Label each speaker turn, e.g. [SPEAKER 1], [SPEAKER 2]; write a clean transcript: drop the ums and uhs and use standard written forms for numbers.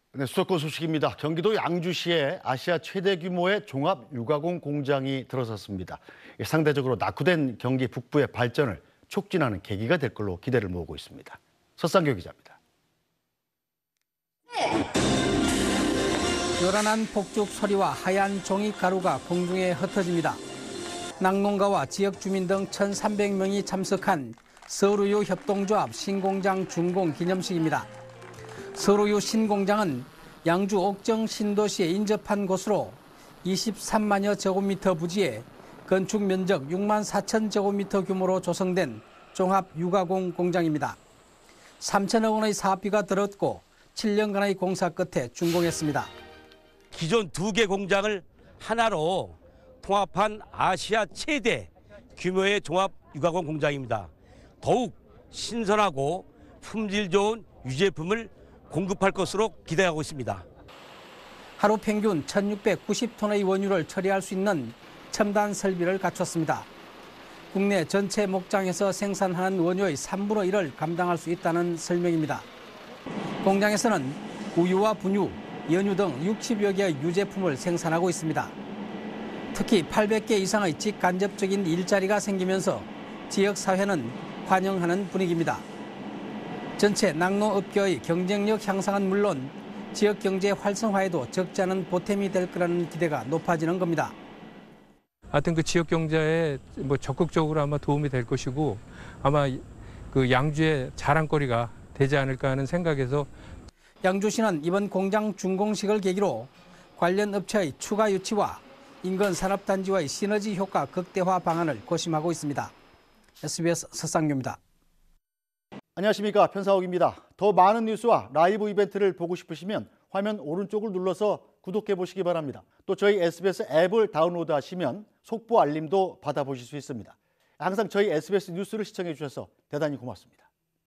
[SPEAKER 1] 네, 수도권 소식입니다. 경기도 양주시에 아시아 최대 규모의 종합 유가공 공장이 들어섰습니다. 상대적으로 낙후된 경기 북부의 발전을 촉진하는 계기가 될 걸로 기대를 모으고 있습니다. 서상교 기자입니다.
[SPEAKER 2] 요란한 폭죽 소리와 하얀 종이 가루가 공중에 흩어집니다. 낙농가와 지역 주민 등 1,300명이 참석한 서울우유 협동조합 신공장 준공 기념식입니다. 서울우유 신공장은 양주 옥정 신도시에 인접한 곳으로 23만여 제곱미터 부지에 건축 면적 6만 4천 제곱미터 규모로 조성된 종합 유가공 공장입니다. 3천억 원의 사업비가 들었고 7년간의 공사 끝에 준공했습니다.
[SPEAKER 3] 기존 2개 공장을 하나로 통합한 아시아 최대 규모의 종합 유가공 공장입니다. 더욱 신선하고 품질 좋은 유제품을 공급할 것으로 기대하고 있습니다.
[SPEAKER 2] 하루 평균 1,690톤의 원유를 처리할 수 있는 첨단 설비를 갖췄습니다. 국내 전체 목장에서 생산하는 원유의 3분의 1을 감당할 수 있다는 설명입니다. 공장에서는 우유와 분유, 연유 등 60여 개의 유제품을 생산하고 있습니다. 특히 800개 이상의 직간접적인 일자리가 생기면서 지역사회는 환영하는 분위기입니다. 전체 낙농업계의 경쟁력 향상은 물론 지역 경제 활성화에도 적지 않은 보탬이 될 거라는 기대가 높아지는 겁니다.
[SPEAKER 4] 하여튼 그 지역 경제에 적극적으로 아마 도움이 될 것이고 아마 그 양주의 자랑거리가 되지 않을까 하는 생각에서
[SPEAKER 2] 양주시는 이번 공장 준공식을 계기로 관련 업체의 추가 유치와 인근 산업단지와의 시너지 효과 극대화 방안을 고심하고 있습니다. SBS 서상규입니다.
[SPEAKER 1] 안녕하십니까, 편사옥입니다. 더 많은 뉴스와 라이브 이벤트를 보고 싶으시면 화면 오른쪽을 눌러서 구독해 보시기 바랍니다. 또 저희 SBS 앱을 다운로드하시면 속보 알림도 받아보실 수 있습니다. 항상 저희 SBS 뉴스를 시청해 주셔서 대단히 고맙습니다.